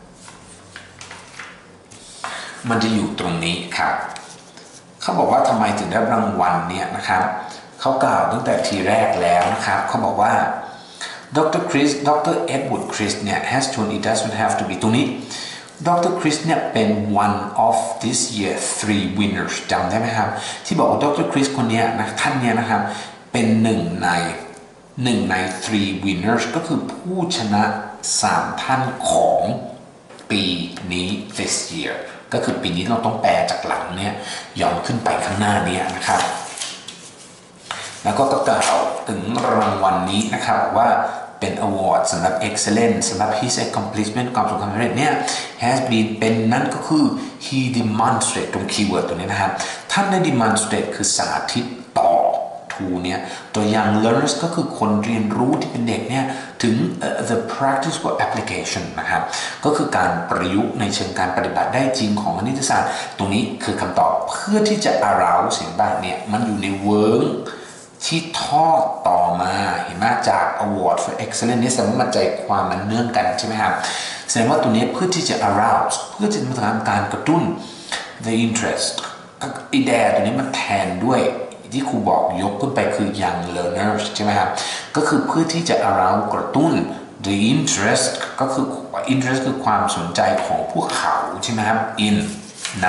มันจะอยู่ตรงนี้ครับเขาบอกว่าทำไมถึงได้รางวัลเนี่ยนะครับเขากล่าวตั้งแต่ทีแรกแล้วนะครับเขาบอกว่าดร. Chris ดร. Edward Chris เนี่ย has shown it doesn't have to be ตรงนี้ดร. Chris เนี่ยเป็น one of this year three winners จำได้ไหมครับที่บอกว่าดร. Chris คนนี้นะท่านเนี่ยนะครับเป็นหนึ่งในหนึ่งใน three winners ก็คือผู้ชนะสามท่านของปีนี้ this yearก็คือปีนี้เราต้องแปลจากหลังเนี่ยย้อนขึ้นไปข้างหน้านี้นะครับแล้วก็กล่าวถึงรางวัลนี้นะครับว่าเป็น award สำหรับ excellence สำหรับ his accomplishment ความสำเร็จเนี่ย has been เป็นนั่นก็คือ he demonstrate ตรงคีย์เวิร์ดตัวนี้นะครับท่านได้ demonstrate คือสาธิตต่อทูเนี่ยตัวอย่าง learners ก็คือคนเรียนรู้ที่เป็นเด็กเนี่ยถึง uh, the practical application นะครับก็คือการประยุกต์ในเชิงการปฏิบัติได้จริงของคณิตศาสตร์ตรงนี้คือคำตอบเพื่อที่จะ arouse เสียงบ้างเนี่ยมันอยู่ในเวิร์กที่ทอดต่อมาเห็นไหมจาก award for excellence นี่แสดงว่ามันใจความมันเนื่องกันใช่ไหมครับแสดงว่าตัวนี้เพื่อที่จะ arouse เพื่อที่จะทำการกระตุ้น the interest ไอเดียตัวนี้มันแทนด้วยที่ครูบอกยกขึ้นไปคือ young learners ใช่ไหมครับก็คือเพื่อที่จะ arouse กระตุ้น the interest ก็คือ interest คือความสนใจของพวกเขาใช่ไหมครับ in ใน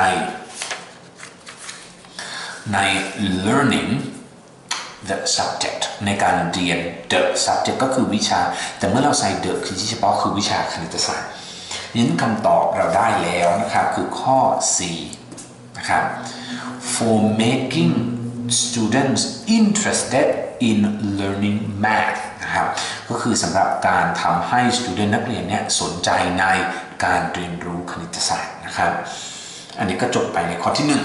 ใน learning the subject ในการเรียน the subject ก็คือวิชาแต่เมื่อเราใส่ the คือที่เฉพาะคือวิชาคณิตศาสตร์ยินคำตอบเราได้แล้วนะครับคือข้อ C นะครับ for making students interested in learning math นะครับก็คือสำหรับการทำให้ student นักเรียนเนี่ยสนใจในการเรียนรู้คณิตศาสตร์นะครับอันนี้ก็จบไปในข้อที่หนึ่ง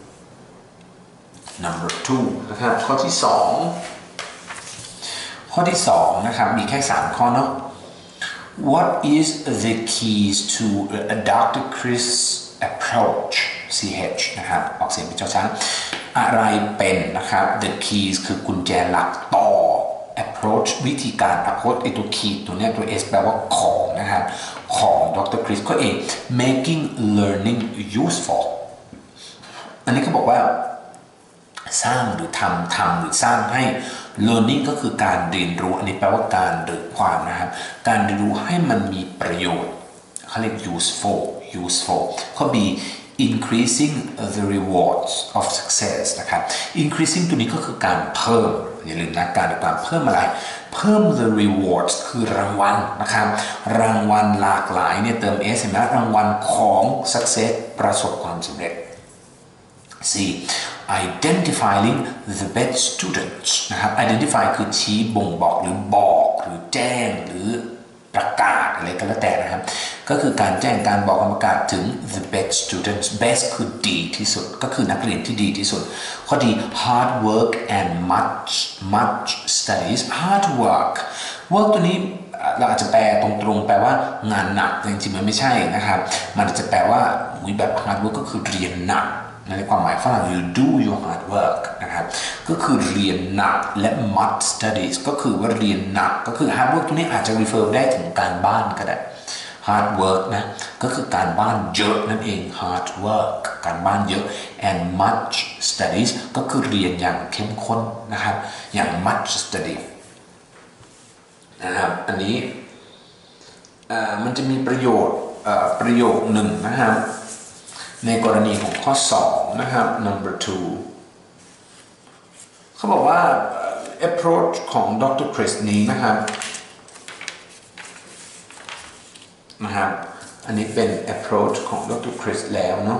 number two นะครับข้อที่สองข้อที่สองนะครับมีแค่สามข้อเนาะ What is the keys to Doctor Chris approach ซี เอช นะครับออกเสียงเป็นช้าๆอะไรเป็นนะครับ the keys คือกุญแจหลักต่อ approach วิธีการ approach ไอตัว key ตัวเนี้ยตัว s แปลว่าของนะครับของดร. Chris ข้อ A making learning useful อันนี้เขาบอกว่าสร้างหรือทำทำหรือสร้างให้ learning ก็คือการเรียนรู้อันนี้แปลว่าการหรือความนะครับการเรียนรู้ให้มันมีประโยชน์เขาเรียก useful useful ข้อ B increasing the rewards of success นะครับ increasing ตัวนี้ก็คือการเพิ่มอย่าลืมนะการการเพิ่มอะไรเพิ่ม the rewards คือรางวัลนะครับรางวัลหลากหลายเนี่ยเติม s เห็นไหมรางวัลของ success ประสบความสำเร็จ C identifying the best students นะครับ identify คือชี้บ่งบอกหรือบอกหรือแจ้งหรือประกาศอะไรก็แล้วแต่นะครับก็คือการแจ้งการบอกการประกาศถึง the best students best คือดีที่สุดก็คือนักเรียนที่ดีที่สุดข้อดี hard work and much much studies hard work work ตัวนี้เราอาจจะแปลตรงๆแปลว่างานหนักจริงๆมันไม่ใช่นะครับมันจะแปลว่าแบบ hard work ก็คือเรียนหนักในความหมายฝรั่ง you do your hard work นะครับก็คือเรียนหนักและ much studies ก็คือว่าเรียนหนักก็คือ hard work ตัวนี้อาจจะ refer ได้ถึงการบ้านก็ได้ hard work นะก็คือการบ้านเยอะนั่นเอง hard work การบ้านเยอะ and much studies ก็คือเรียนอย่างเข้มข้นนะครับอย่าง much study นะครับอันนี้มันจะมีประโยชน์ประโยคหนึ่งนะครับในกรณีของข้อสองนะครับ number two เขาบอกว่า approach ของดร. คริสนี้นะครับนะครับอันนี้เป็น approach ของดร. คริสแล้วเนาะ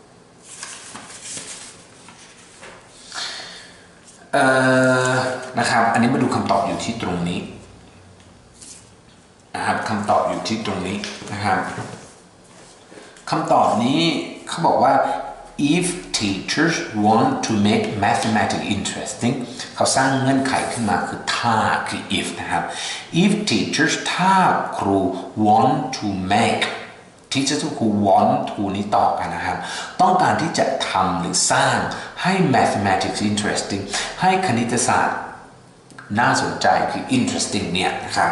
เอ่อนะครับอันนี้มาดูคำตอบอยู่ที่ตรงนี้นะครับคำตอบอยู่ที่ตรงนี้นะครับคำตอบนี้เขาบอกว่า if teachers want to make mathematics interesting เขาสร้างเงื่อนไขขึ้นมาคือถ้าคือ if นะครับ if teachers ถ้าครู want to make teachers ก็คือ want to นี้ต่อกันนะครับต้องการที่จะทำหรือสร้างให้ mathematics interesting ให้คณิตศาสตร์น่าสนใจคือ interesting เนี่ยนะครับ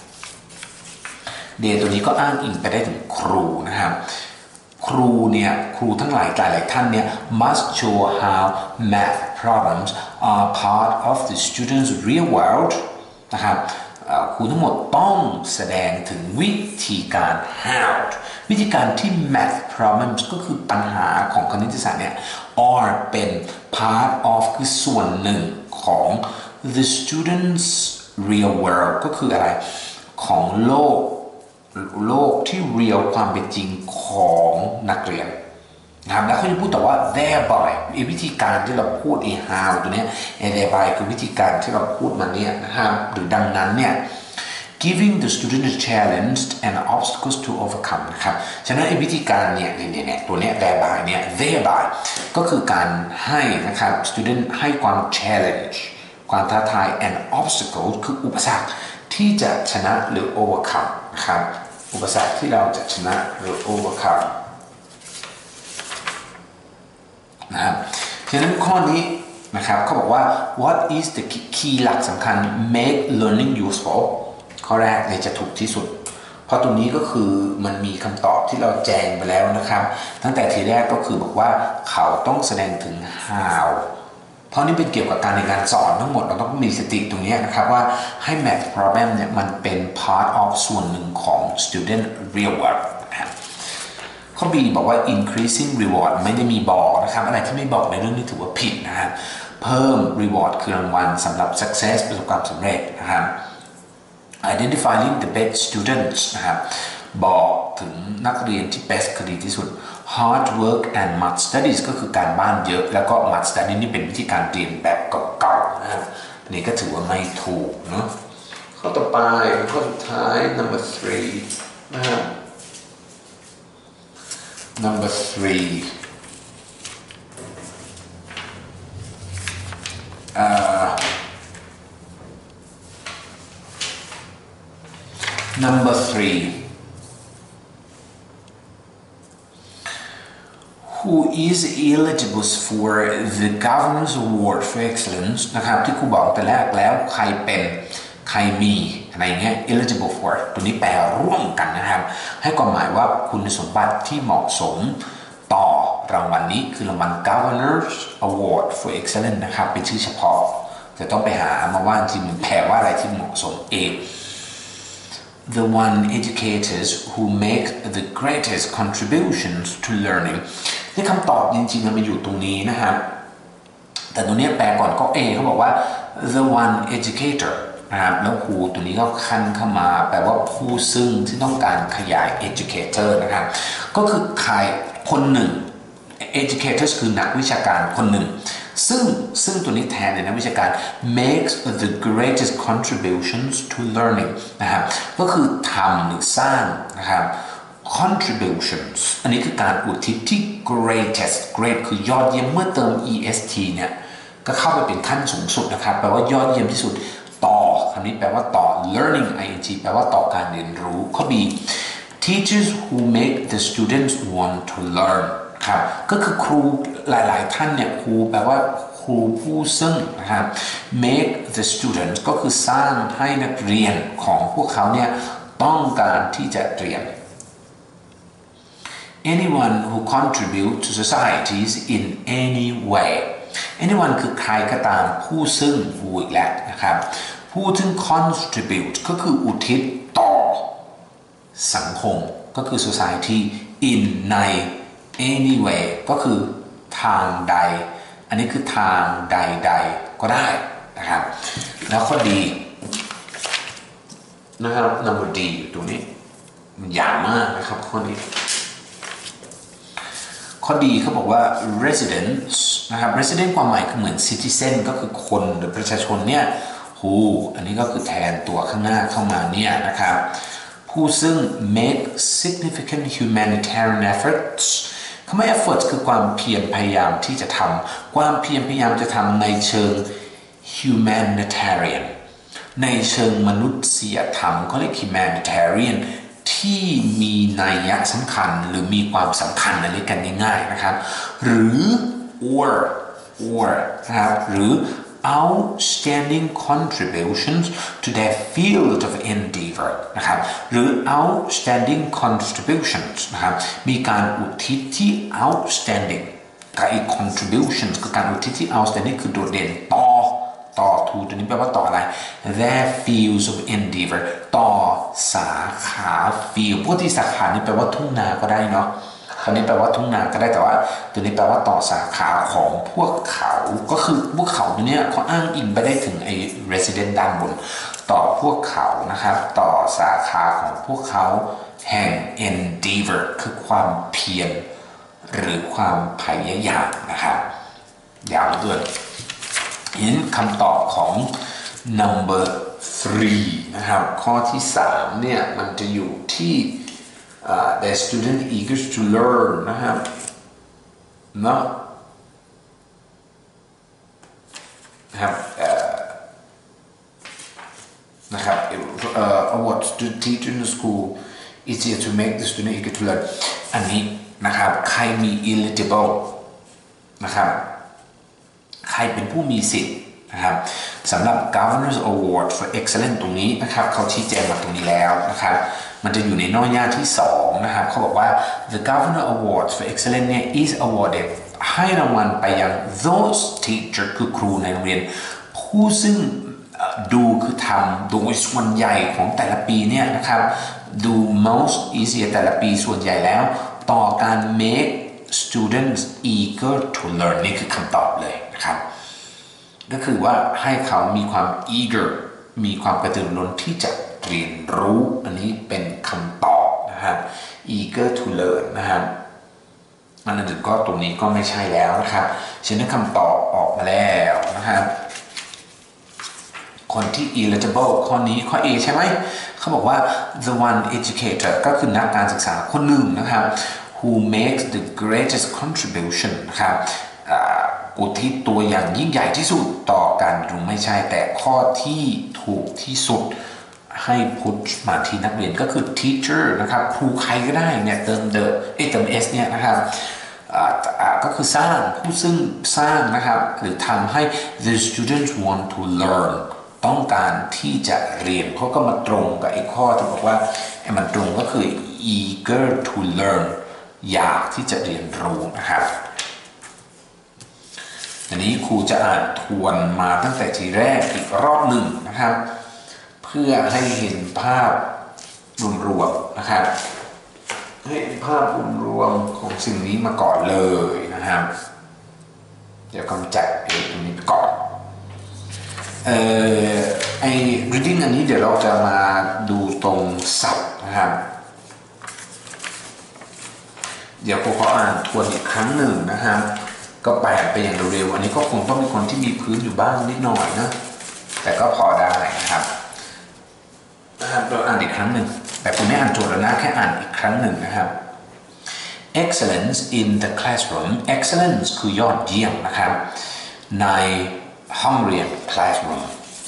เดย์ตัวนี้ก็อ้างอิงไปได้ถึงครูนะครับครูเนี่ยครูทั้งหลายหลายท่านเนี่ย must show how math problems are part of the students' real world นะครับครูทั้งหมดต้องแสดงถึงวิธีการ how วิธีการที่ math problems ก็คือปัญหาของคณิตศาสตร์เนี่ย are เป็น part of คือส่วนหนึ่งของ the students' real world ก็คืออะไรของโลกโลกที่เรียลความเป็นจริงของนักเรียนนะครับแล้วเขาจะพูดต่อว่า thereby วิธีการที่เราพูด a how ตัวนี้ thereby คือวิธีการที่เราพูดมาเนี่ยนะครับหรือดังนั้นเนี่ย giving the student a challenge and obstacles to overcome นะครับฉะนั้นวิธีการเนี่ยเนี่ยเนี่ยตัวเนี้ย thereby เนี่ย thereby ก็คือการให้นะครับ student ให้ความ challenge ความท้าทาย and obstacles คืออุปสรรคที่จะชนะหรือ overcome นะครับอุปสรรคที่เราจะชนะหรือ overcome นะครับฉะนั้นข้อนี้นะครับเขาบอกว่า what is the key หลักสำคัญ make learning useful ข้อแรกเนี่ยจะถูกที่สุดเพราะตรงนี้ก็คือมันมีคำตอบที่เราแจ้งไปแล้วนะครับตั้งแต่ทีแรกก็คือบอกว่าเขาต้องแสดงถึง howเพราะนี่เป็นเกี่ยวกับการในการสอนทั้งหมดเราต้องมีสติตรงนี้นะครับว่าให้ math problem เนี่ยมันเป็น part of ส่วนหนึ่งของ student real world นะครับข้อ B บอกว่า increasing reward ไม่ได้มีบอกนะครับอะไรที่ไม่บอกในเรื่องนี้ถือว่าผิดนะครับเพิ่ม reward คือรางวัลสำหรับ success ประสบความสำเร็จนะครับ identifying the best students นะครับบอกถึงนักเรียนที่ best คือดีที่สุดhard work and much studies ก็คือการบ้านเยอะแล้วก็ much study นี่เป็นวิธีการเรียนแบบเก่าๆนะครับอันนี้ก็ถือว่าไม่ถูกเนาะข้อต่อไปข้อสุดท้าย number three นะครับ number three เอ่อ number three who is eligible for the Governor's Award for Excellence นะครับที่ครูบอกแต่แรกแล้วใครเป็นใครมีอะไรเงี้ย eligible for ตัวนี้แปลร่วมกันนะครับให้ความหมายว่าคุณสมบัติที่เหมาะสมต่อรางวัลนี้คือรางวัล Governor's Award for Excellence นะครับเป็นชื่อเฉพาะจะต้องไปหามาว่าจริงมันแปลว่าอะไรที่เหมาะสมเอง the one educators who make the greatest contributions to learning ที่คำตอบจริงๆมันอยู่ตรงนี้นะครับแต่ตรงนี้แปลก่อนก็ A เขาบอกว่า the one educator นะครับแล้วครูตัวนี้ก็ขั้นเข้ามาแปลว่าผู้ซึ่งที่ต้องการขยาย educator นะครับก็คือใครคนหนึ่ง educators คือนักวิชาการคนหนึ่งซึ่งซึ่งตัวนี้แทนในนักวิชาการ makes the greatest contributions to learning นะครับก็คือทำหรือสร้างนะครับ contributions อันนี้คือการอุทิศที่ greatest great คือยอดเยี่ยมเมื่อเติม est เนี่ยก็เข้าไปเป็นขั้นสูงสุดนะครับแปลว่ายอดเยี่ยมที่สุดต่อคำนี้แปลว่าต่อ learning ing แปลว่าต่อการเรียนรู้ข้อ B teachers who make the students want to learn ครับก็คือครูหลายๆท่านเนี่ยครูแปลว่าครูผู้ซึ่งนะครับ make the students ก็คือสร้างให้นักเรียนของพวกเขาเนี่ยต้องการที่จะเรียน anyone who contribute to societies in any way anyone คือใครก็ตามผู้ซึ่งผู้อีกแล้วนะครับผู้ซึ่ง contribute ก็คืออุทิศต่อสังคมก็คือ society in ใน any way ก็คือทางใดอันนี้คือทางใดๆก็ได้นะครับแล้วข้อดีนะครับ number D อยู่ตรงนี้มันยาวมากนะครับข้อนี้ข้อดีเขาบอกว่า residents นะครับ resident ความหมายคือเหมือน citizen ก็คือคนหรือประชาชนเนี่ย who อันนี้ก็คือแทนตัวข้างหน้าเข้ามาเนี่ยนะครับผู้ซึ่ง make significant humanitarian efforts คำว่า efforts คือความเพียรพยายามที่จะทำความเพียรพยายามจะทำในเชิง humanitarian ในเชิงมนุษยธรรมเขาเรียก humanitarian ที่มีนัยสำคัญหรือมีความสำคัญอะไรกันง่ายๆนะครับหรือ or or นะครับหรือ outstanding contributions to their field of endeavor นะครับหรือ outstanding contributions นะครับมีการอุทิศที่ outstanding กับอีก contributions คือการอุทิศที่ outstanding คือโดดเด่นต่อต่อทูตัวนี้แปลว่าต่ออะไร their fields of endeavor ต่อสาขา field พวกที่สาขานี่แปลว่าทุ่งนาก็ได้เนาะคำนี้แปลว่าทุ่งนาก็ได้แต่ว่าตัวนี้แปลว่าต่อสาขาของพวกเขาก็คือพวกเขาตัวนี้เขาอ้างอิงไปได้ถึงไอ้ resident ด้านบนต่อพวกเขานะครับต่อสาขาของพวกเขาแห่ง endeavor คือความเพียรหรือความพยายามนะครับยาวเหลือเกินเห็นคำตอบของ number three นะครับข้อที่สามเนี่ยมันจะอยู่ที่ uh, the student eager to learn นะครับเนาะนะครับนะครับ uh, award to teacher in the school easier to make the student eager to learn อันนี้นะครับใครมี eligible นะครับใครเป็นผู้มีสิทธิ์นะครับสำหรับ Governor's Award for Excellence ตรงนี้นะครับเขาชี้แจงมาตรงนี้แล้วนะครับมันจะอยู่ในหน้าย่าที่สองนะครับเขาบอกว่า the Governor Award for Excellence เนี่ย is awarded ให้รางวัลไปยัง those teacher คือครูในโรงเรียนผู้ซึ่งดูคือทำโดยส่วนใหญ่ของแต่ละปีเนี่ยนะครับดู most easier แต่ละปีส่วนใหญ่แล้วต่อการ make students eager to learn นี่คือคำตอบเลยนะครับก็คือว่าให้เขามีความ eager มีความกระตือรือร้นที่จะเรียนรู้อันนี้เป็นคำตอบนะครับ eager to learn นะครับอันอื่นก็ตรงนี้ก็ไม่ใช่แล้วนะครับฉะนั้นคำตอบออกมาแล้วนะครับคนที่ eligible ข้อนี้ข้อ A ใช่ไหมเขาบอกว่า the one educator ก็คือนักการศึกษาคนหนึ่งนะครับ who makes the greatest contribution นะครับอุทิศตัวอย่างยิ่งใหญ่ที่สุดต่อการเรียนรู้ไม่ใช่แต่ข้อที่ถูกที่สุดให้พุทมาที่นักเรียนก็คือ teacher นะครับครูใครก็ได้เนี่ยเติม the เอ้เติม s เนี่ยนะครับก็คือสร้างผู้ซึ่งสร้างนะครับหรือทำให้ the students want to learn ต้องการที่จะเรียนเขาก็มาตรงกับไอ้ข้อที่บอกว่าไอ้มันตรงก็คือ eager to learn อยากที่จะเรียนรู้นะครับอันนี้ครูจะอ่านทวนมาตั้งแต่ทีแรกอีกรอบหนึ่งนะครับเพื่อให้เห็นภาพรวมๆนะครับให้เห็นภาพรวมๆของสิ่งนี้มาก่อนเลยนะครับเดี๋ยวกำจัดไอ้ตรงนี้ก่อนเอ่อไอ้ reading อันนี้เดี๋ยวเราจะมาดูตรงศัพท์นะครับเดี๋ยวครูขออ่านทวนอีกครั้งหนึ่งนะครับก็แปลไปอย่างเร็วๆอันนี้ก็คงต้องมีคนที่มีพื้นอยู่บ้างนิดหน่อยนะแต่ก็พอได้นะครับเราอ่านอีกครั้งหนึ่งแต่ผมไม่อ่านโจทย์แล้วนะแค่อ่านอีกครั้งหนึ่งนะครับ excellence in the classroom excellence คือยอดเยี่ยมนะครับในห้องเรียน classroom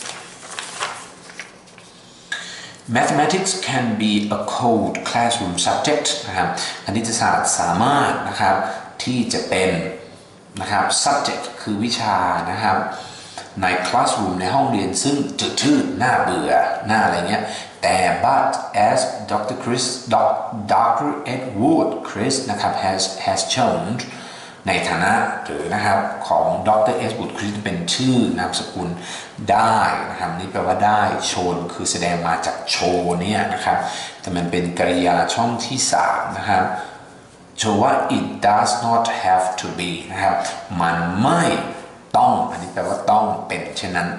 mathematics can be a cold classroom subject นะครับคณิตศาสตร์สามารถนะครับที่จะเป็นนะครับ subject คือวิชานะครับใน classroom ในห้องเรียนซึ่งจืดชืดน่าเบื่อน่าอะไรเงี้ยแต่ but as ดร Chris ดร Edward Chris นะครับ has has shown ในฐานะหรือนะครับของดร Edward Chris เป็นชื่อนามสกุลได้นะครับนี่แปลว่าได้โชว์คือแสดงมาจากโชว์เนี่ยนะครับแต่มันเป็นกริยาช่องที่สามนะครับโชว์ว่า it does not have to be นะครับมันไม่ต้องอันนี้แปลว่าต้องเป็นเช่นนั้น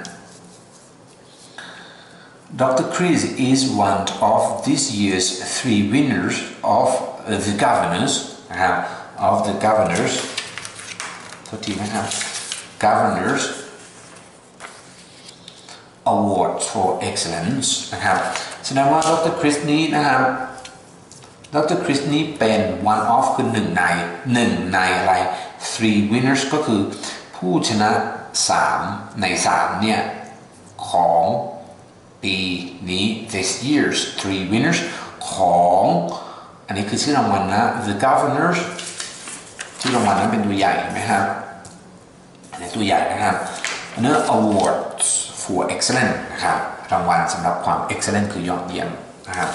ดร Chris is one of this year's three winners of the governors นะครับ of the governors โทษทีนะครับ governors award for excellence นะครับแสดงว่าดร Chris นี้นะครับดร Chris นี้เป็น one of คือหนึ่งในหนึ่งในอะไร three winners ก็คือผู้ชนะสามในสามเนี่ยของปีนี้ this year's three winners ของอันนี้คือชื่อรางวัลนะ the governors ชื่อรางวัลนั้นเป็นตัวใหญ่ไหมครับอันนี้ตัวใหญ่นะครับอันนี้ awards for excellent นะครับรางวัลสำหรับความ excellent คือยอดเยี่ยมนะครับ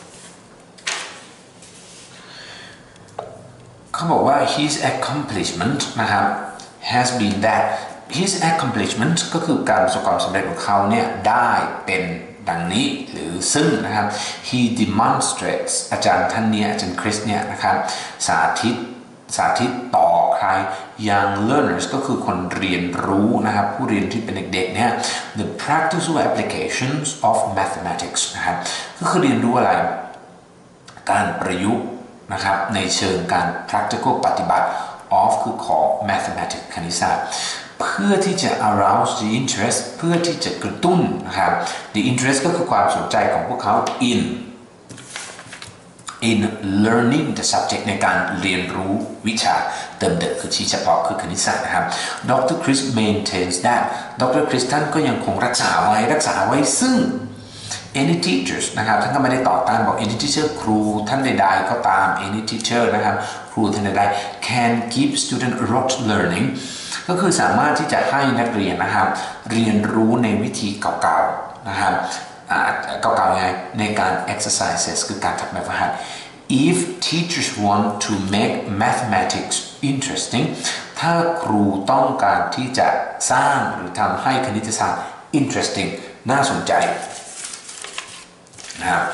เขาบอกว่า his accomplishment นะครับhas been that his accomplishment ก็คือการประสบความสำเร็จของเขาเนี่ยได้เป็นดังนี้หรือซึ่งนะครับ he demonstrates อาจารย์ท่านเนี่ยอาจารย์คริสเนี่ยนะครับสาธิตสาธิตต่อใคร young learners ก็คือคนเรียนรู้นะครับผู้เรียนที่เป็นเด็กๆเนี่ย the practical applications of mathematics นะครับก็คือเรียนรู้อะไรการประยุกต์นะครับในเชิงการ practical ปฏิบัติ of คือของ mathematics คณิตศาสตร์เพื่อที่จะ arouse the interest เพื่อที่จะกระตุ้นนะครับ the interest ก็คือความสนใจของพวกเขา in in learning the subject ในการเรียนรู้วิชาเติมเด็กคือชี้เฉพาะคือคณิตศาสตร์นะครับ ดร Chris maintains that ดร Chris ท่านก็ยังคงรักษาไว้รักษาไว้ซึ่ง any teachers นะครับท่านก็ไม่ได้ต่อต้านบอก any teacher ครูท่านใดๆก็ตาม any teacher นะครับครูท่านใดๆ can give student rote learning ก็คือสามารถที่จะให้นักเรียนนะครับเรียนรู้ในวิธีเก่าๆนะครับเก่าๆไงในการ exercises คือการทำแบบฝึกหัด if teachers want to make mathematics interesting ถ้าครูต้องการที่จะสร้างหรือทำให้คณิตศาสตร์ interesting น่าสนใจนะครับ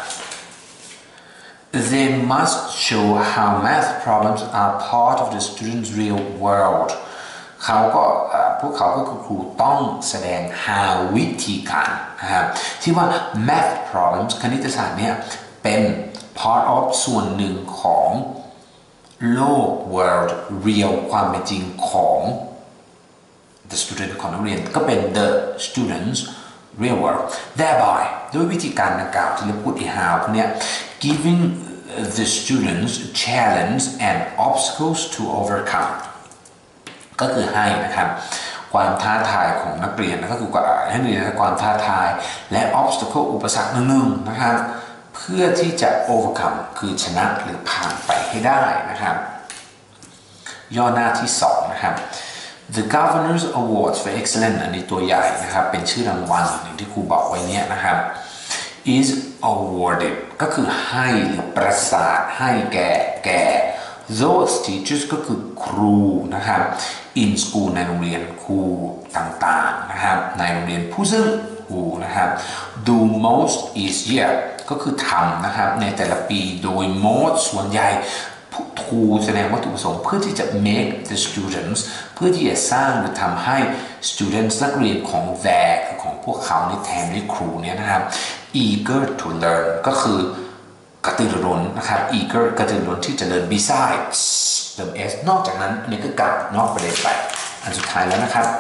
they must show how math problems are part of the students' real world เขาก็พวกเขาก็คือครูต้องแสดง how วิธีการนะครับที่ว่า math problems คณิตศาสตร์เนี่ยเป็น part of ส่วนหนึ่งของโลก world real ความเป็นจริงของ the student ของนักเรียนก็เป็น the students real world thereby ด้วยวิธีการดังกล่าวที่เราพูด how พวกเนี้ย giving the students challenge and obstacles to overcomeก็คือให้นะครับความท้าทายของนักเรียนก็คือให้นักเรียนความท้าทายและ obstacle อุปสรรคหนึ่งๆนะครับเพื่อที่จะ overcome คือชนะหรือผ่านไปให้ได้นะครับย่อหน้าที่สองนะครับ the Governor's Awards for Excellence อันนี้ตัวใหญ่นะครับเป็นชื่อรางวัลอย่างที่ครูบอกไว้เนี่ยนะครับ is awarded ก็คือให้หรือประสาทให้แก่แก่ those teachers ก็คือครูนะครับ in school ในโรงเรียนครูต่างๆนะครับในโรงเรียนผู้ซึ่งครูนะครับ do most easier ก็คือทำนะครับในแต่ละปีโดย most ส่วนใหญ่ครูแสดงวัตถุประสงค์เพื่อที่จะ make the students เพื่อที่จะสร้างหรือทำให้ students นักเรียนของ their ของพวกเขาในแทนด้วยครูเนี่ยนะครับ eager to learn ก็คือกระตือรือร้นนะครับ eager กระตือรือร้นที่จะเรียน besides เติม s นอกจากนั้นอันนี้ก็กลับนอกประเด็นไปอันสุดท้ายแล้วนะครับ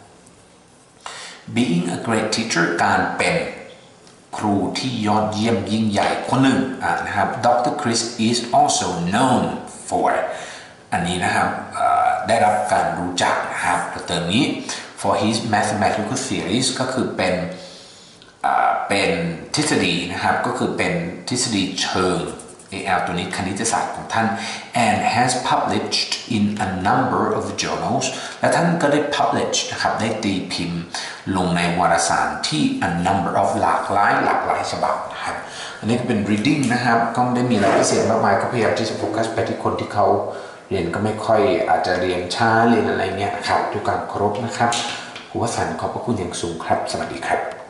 being a great teacher การเป็นครูที่ยอดเยี่ยมยิ่งใหญ่คนหนึ่งนะครับ Doctor Chris is also known for อันนี้นะครับได้รับการรู้จักนะครับเติมนี้ for his mathematical theories ก็คือเป็นเป็นทฤษฎีนะครับก็คือเป็นทฤษฎีเชิง เอ แอล ตัวนี้คณิตศาสตร์ของท่าน and has published in a number of journals และท่านก็ได้ publish นะครับได้ตีพิมพ์ลงในวารสารที่ a number of หลากหลายหลากหลายฉบับนะครับอันนี้ก็เป็น reading นะครับก็ไม่ได้มีอะไรพิเศษมากมายก็พยายามที่จะโฟกัสไปที่คนที่เขาเรียนก็ไม่ค่อยอาจจะเรียนช้าเรียนอะไรเงี้ยครับด้วยการเคารพนะครับครูวสันต์ขอบพระคุณอย่างสูงครับสวัสดีครับ